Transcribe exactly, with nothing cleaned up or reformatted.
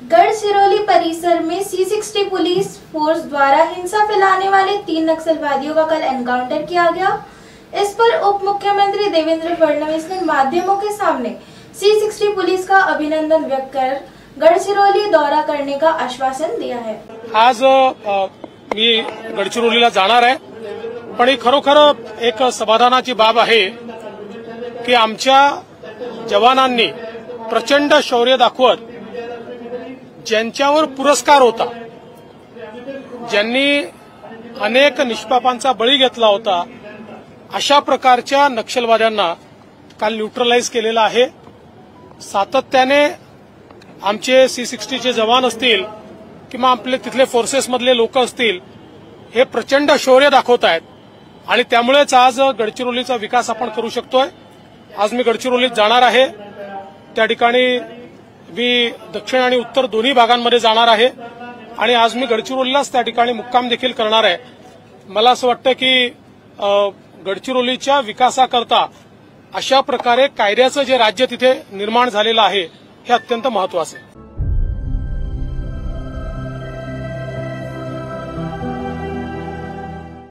गढ़चिरौली परिसर में C sixty police force द्वारा हिंसा फैलाने वाले तीन नक्सलवादियों का कल एनकाउंटर किया गया। इस पर उप मुख्यमंत्री देवेंद्र फडणवीस ने माध्यमों के सामने सी सिक्सटी पुलिस का अभिनंदन व्यक्त कर गढ़चिरौली दौरा करने का आश्वासन दिया है। आज मी गडचिरोलीला जाणार आहे, पण ही खरोखर एक समाधानाची बाब आहे की आमच्या जवानांनी प्रचंड शौर्य दाखवत ज्यांच्यावर पुरस्कार होता, ज्यांनी अनेक निष्पापांचा बळी घेतला होता, अशा प्रकारच्या नक्षलवाद्यांना काल न्यूट्रलाइज केलेलं आहे। सातत्याने आमचे सी सिक्सटीचे जवान असतील किंवा आपले तिथले फोर्सेस मधले लोक असतील, हे प्रचंड शौर्य दाखवत आहेत आणि त्यामुळेच आज गडचिरोलीचा विकास आपण करू शकतोय। आज मी गडचिरोलीत जाणार आहे, त्या ठिकाणी मी दक्षिण आणि उत्तर दोन्ही भागांमध्ये जाणार आहे आणि आज मी गडचिरोलीलाच त्या ठिकाणी मुक्काम देखील करणार आहे। मला असं वाटतं की गडचिरोलीच्या विकासाकरता अशा प्रकारे कायद्याचं जे राज्य तिथे निर्माण झालेलं आहे हे अत्यंत महत्त्वाचं आहे।